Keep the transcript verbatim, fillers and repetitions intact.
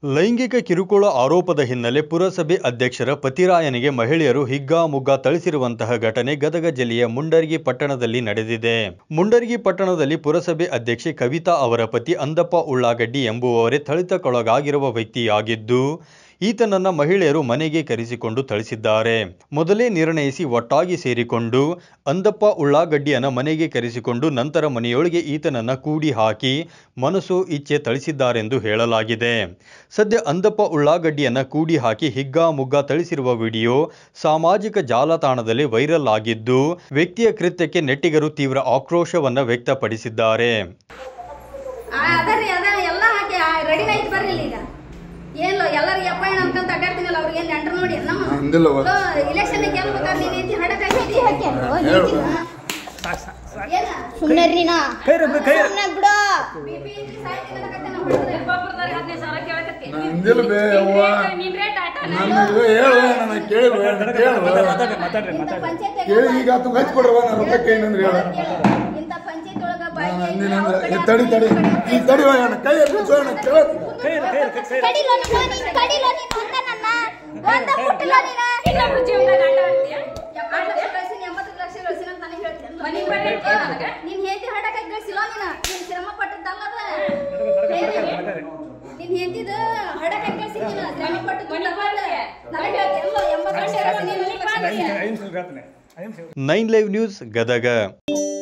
ಲೈಂಗಿಕ ಕಿರುಕುಳ ಆರೋಪದ ಹಿನ್ನೆಲೆ ಪುರಸಭೆ ಅಧ್ಯಕ್ಷರ ಪತಿರಾಯನಿಗೆ ಮಹಿಳೆಯರು ಹಿಗ್ಗಾಮುಗ್ಗಾ ಥಳಿಸಿರುವಂತಹ ಘಟನೆ ಗದಗ ಜಿಲ್ಲೆಯ ಮುಂಡರಗಿ ಪಟ್ಟಣದಲ್ಲಿ ನಡೆದಿದೆ. ಮುಂಡರಗಿ ಪಟ್ಟಣದಲ್ಲಿ ಪುರಸಭೆ ಅಧ್ಯಕ್ಷೆ ಕವಿತಾ ಅವರ ಪತಿ ಅಂದಪ್ಪ ಉಳ್ಳಾಗಡ್ಡಿ ಎಂಬುವವರೇ ಥಳಿತಕ್ಕೊಳಗಾಗಿರುವ ವ್ಯಕ್ತಿಯಾಗಿದ್ದು, ಈತನನ್ನ ಮಹಿಳೆಯರು ಮನೆಗೆ ಕರೆಸಿಕೊಂಡು ಥಳಿಸಿದ್ದಾರೆ. ಮೊದಲೇ ನಿರ್ಣಯಿಸಿ ಒಟ್ಟಾಗಿ ಸೇರಿಕೊಂಡು ಅಂದಪ್ಪ ಉಳ್ಳಾಗಡ್ಡಿಯನ್ನ ಮನೆಗೆ ಕರೆಸಿಕೊಂಡು ನಂತರ ಮನೆಯೊಳಗೆ ಈತನನ್ನ ಕೂಡಿ ಹಾಕಿ ಮನಸ್ಸು ಇಚ್ಛೆ ಥಳಿಸಿದ್ದಾರೆಂದು ಹೇಳಲಾಗಿದೆ. ಸದ್ಯ ಅಂದಪ್ಪ ಉಳ್ಳಾಗಡ್ಡಿಯನ್ನ ಕೂಡಿ ಹಾಕಿ ಹಿಗ್ಗಾಮುಗ್ಗಾ ಥಳಿಸಿರುವ ವಿಡಿಯೋ ಸಾಮಾಜಿಕ ಜಾಲತಾಣದಲ್ಲಿ ವೈರಲ್ ಆಗಿದ್ದು, ವ್ಯಕ್ತಿಯ ಕೃತ್ಯಕ್ಕೆ ನೆಟ್ಟಿಗರು ತೀವ್ರ ಆಕ್ರೋಶವನ್ನ ವ್ಯಕ್ತಪಡಿಸಿದ್ದಾರೆ. ಏನೋ ಎಲ್ಲರಿಗೆ ಅಪಾಯಣ ಅನ್ಕೊಂತ ಅಡ್ಡಾಡ್ತೀನಲ್ಲ ಅವ್ರಿಗೆ ಏನು ನೆಂಟ್ರು ನೋಡಿ ನಮ್ಮ ಇಲೆಕ್ಷನ್ ಗೆಲ್ಬೇಕಾದ್ರೆ ನೀನು ಐತಿ ಹಡಕಾಗಿ ಸುಮ್ಮನೆ ರೀ ನಾ ಸುಮ್ಮನೆ ಬಿಡು ಬಿಪಿ ಸಾಯ್ತಿನ ಹದಿನೈದು ಸಾವಿರ ಕೇಳಕತ್ತಿ ನಂದಿಲ್ಲ ಬೇ ಅವ್ವ ನೀನ್ ರೇಟ್ ಆಟ ನನಗೆ ಹೇಳು ನಾನು ಕೇಳು ಮಾತಾಡ್ರಿ ಮಾತಾಡ್ರಿ ಮಾತಾಡ್ರಿ ಕೇಳಿ ಈಗ ಅದು ಗಚ್ಚ ಕೊಡ್ರವ ನಾನು ರೊಕ್ಕ ಏನಂದ್ರೆ ಹೇಳು ಇಂತ ಪಂಚಾಯತ್ ಒಳಗ ಬಾಯಿ ನಂದಿನಂದ್ರೆ ತಡಿ ತಡಿ ಈ ತಡಿ ಹೋಗೋಣ ಕೈ ಎತ್ತಿಸೋಣ ಕೇಳು ಕೈ ಕೈ ಕಡಿಲೋ ನೀನು ಕಡಿಲೋ ನೀನು ಅಂತ ನನ್ನ ಒಂದ ಮುಟ್ಟಲೋ ನೀನು ಇನ್ನೊಬ್ಬ ಜೀವನದಾಗ ಆಟ ಆಡ್ತೀಯ ಎಪ್ಪತ್ತು ಲಕ್ಷ ಎಂಬತ್ತು ಲಕ್ಷ ಗಳಿಸಿನ ಅಂತ ನನಗೆ ಹೇಳ್ತೀನಿ ಮನಿ ಬರೇ ನನಗೆ ನೀನು ಹೇತಿ ಹಡಕಾಗಿ ಗಳಿಸಿಲೋ ನೀನು ನೀನು ಶ್ರಮ ಪಟ್ಟದ್ದಲ್ಲದ ನೀನು ಹೇತಿದ ಹಡಕಾಗಿ ಗಳಿಸಿ ನೀನು ಶ್ರಮ ಪಟ್ಟದ್ದಲ್ಲ ನನಗೆ ಹೇಳ್ತೀನಿ ಎಂಬತ್ತು ಲಕ್ಷ ಗಳಿಸಿ ನೀನು money policy nine live news Gadag.